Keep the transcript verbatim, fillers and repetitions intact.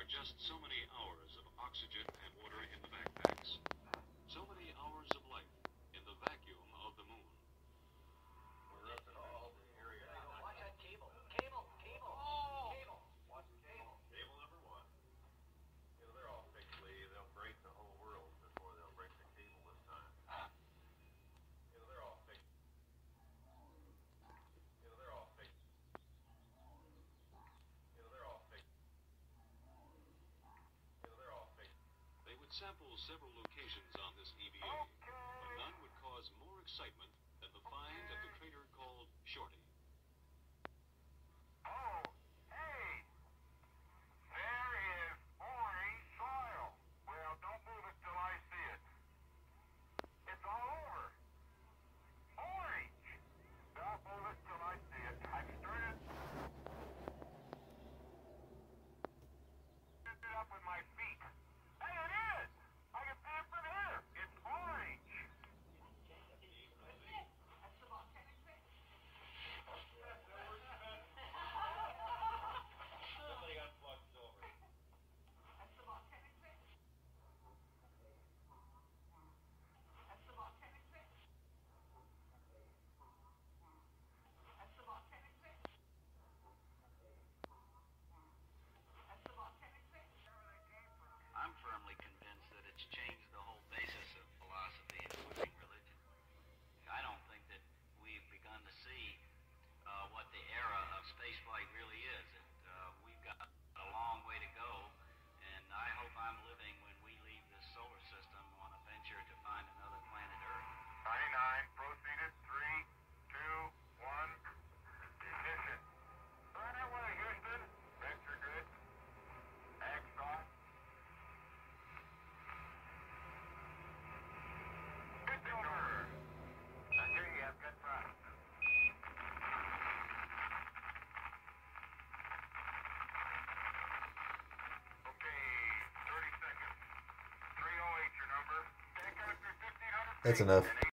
are just so many hours of oxygen and water in the backpacks. So many hours of life in the vacuum of the moon. We're up to all the area. Watch that cable. Cable. Cable. Oh. Cable. Watch the cable. Cable number one. You know, they're all fixed, Lee. They'll break the whole world before they'll break the cable this time. You know, they're all fixed. You know, they're all fixed. You know, they're all fixed. You know, they're all fixed. They would sample several locations on this E V A, but none would cause more excitement than the find at the crater called Shorty. Oh, hey! There is orange soil. Well, don't move it till I see it. It's all over. Orange! Don't move it till I see it. I've started it up with my feet. Hey, it is! I can see it from here. It's orange. Somebody got fluxed over. I'm firmly convinced that it's changed the whole basis of philosophy, including religion. I don't think that we've begun to see uh, what the era of spaceflight really is. It, uh, we've got a long way to go, and I hope I'm living when we leave this solar system on a venture to find another planet Earth. ninety-nine, proceeded, three, two, one, ignition. Right away, Houston. Vector good. Axe off. Good over. I hear you have good thrust. Okay, thirty seconds. three oh eight your number. Take out your fifteen hundred. That's enough.